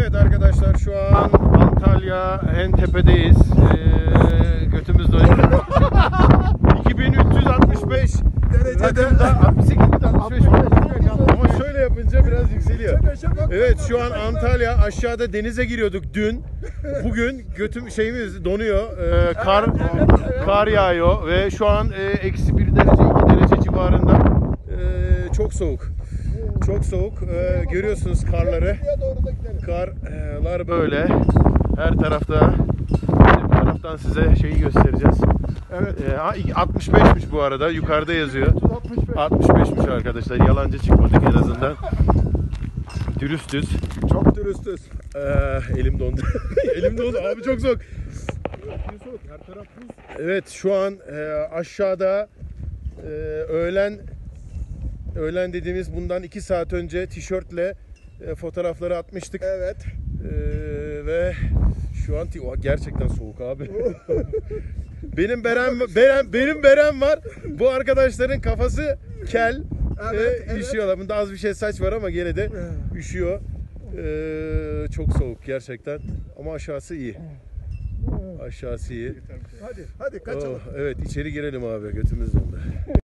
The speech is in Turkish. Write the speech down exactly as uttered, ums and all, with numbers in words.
Evet arkadaşlar, şu an Antalya en tepedeyiz. Ee, götümüz doyuyor. iki bin üç yüz altmış beş derecede altmış sekiz altmış beş ama şöyle yapınca biraz yükseliyor. Evet, şu an Antalya, aşağıda denize giriyorduk dün. Bugün götüm şeyimiz donuyor. Ee, kar kar yağıyor ve şu an e, eksi bir derece iki derece civarında. Ee, çok soğuk. Çok soğuk. Ee, görüyorsunuz karları. Karlar böyle. Her tarafta. Bu taraftan size şeyi göstereceğiz. Evet. Ee, altmış beşmiş bu arada. Yukarıda yazıyor. altmış beşmiş arkadaşlar. Yalancı çıkmadık en azından. Dürüstüz. Çok dürüstüz. Ee, elim dondu. Elim dondu. Abi çok soğuk. Her taraf buz. Evet, şu an e, aşağıda e, öğlen öğlen dediğimiz bundan iki saat önce tişörtle e, fotoğrafları atmıştık. Evet. E, ve şu an o, gerçekten soğuk abi. benim berem berem benim berem var. Bu arkadaşların kafası kel. Evet, e, evet. Üşüyorlar. Bunda az bir şey saç var ama gene de üşüyor. E, çok soğuk gerçekten. Ama aşağısı iyi. Aşağısı iyi. Hadi, hadi kaçalım. Oh, evet, içeri girelim abi, götümüz dondu.